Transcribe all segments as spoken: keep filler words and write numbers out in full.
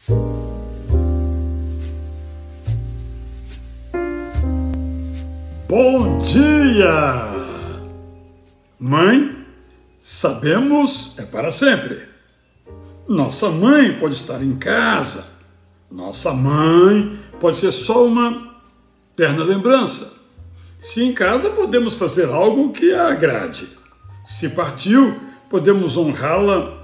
Bom dia! Mãe, sabemos, é para sempre. Nossa mãe pode estar em casa. Nossa mãe pode ser só uma terna lembrança. Se em casa, podemos fazer algo que a agrade. Se partiu, podemos honrá-la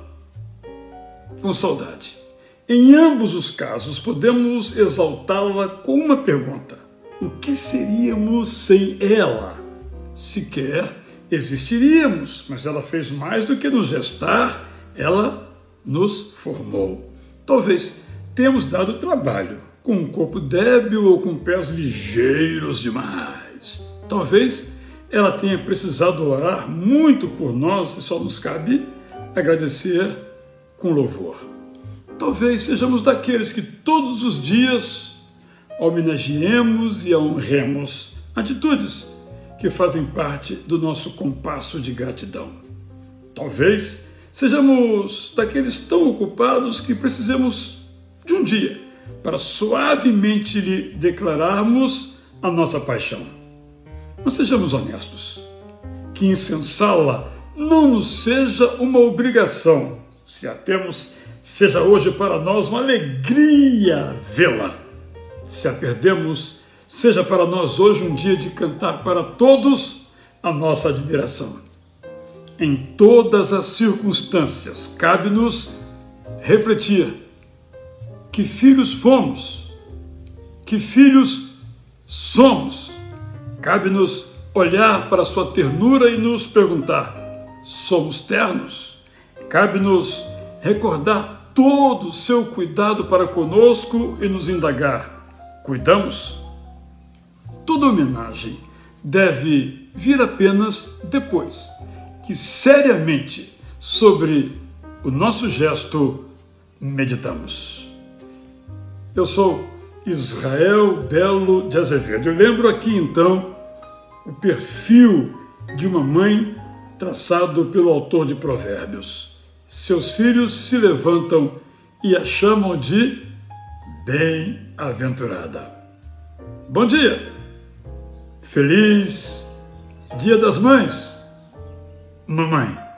com saudade. Em ambos os casos, podemos exaltá-la com uma pergunta: o que seríamos sem ela? Sequer existiríamos, mas ela fez mais do que nos gestar, ela nos formou. Talvez tenhamos dado trabalho, com um corpo débil ou com pés ligeiros demais. Talvez ela tenha precisado orar muito por nós e só nos cabe agradecer com louvor. Talvez sejamos daqueles que todos os dias homenageemos e honremos atitudes que fazem parte do nosso compasso de gratidão. Talvez sejamos daqueles tão ocupados que precisemos de um dia para suavemente lhe declararmos a nossa paixão. Mas sejamos honestos, que incensá-la não nos seja uma obrigação. Se a temos, seja hoje para nós uma alegria vê-la. Se a perdemos, seja para nós hoje um dia de cantar para todos a nossa admiração. Em todas as circunstâncias, cabe-nos refletir que filhos fomos, que filhos somos. Cabe-nos olhar para sua ternura e nos perguntar: somos ternos? Cabe-nos recordar todo o seu cuidado para conosco e nos indagar: cuidamos? Toda homenagem deve vir apenas depois que seriamente sobre o nosso gesto meditamos. Eu sou Israel Belo de Azevedo. Eu lembro aqui então o perfil de uma mãe traçado pelo autor de Provérbios. Seus filhos se levantam e a chamam de bem-aventurada. Bom dia! Feliz Dia das Mães, mamãe!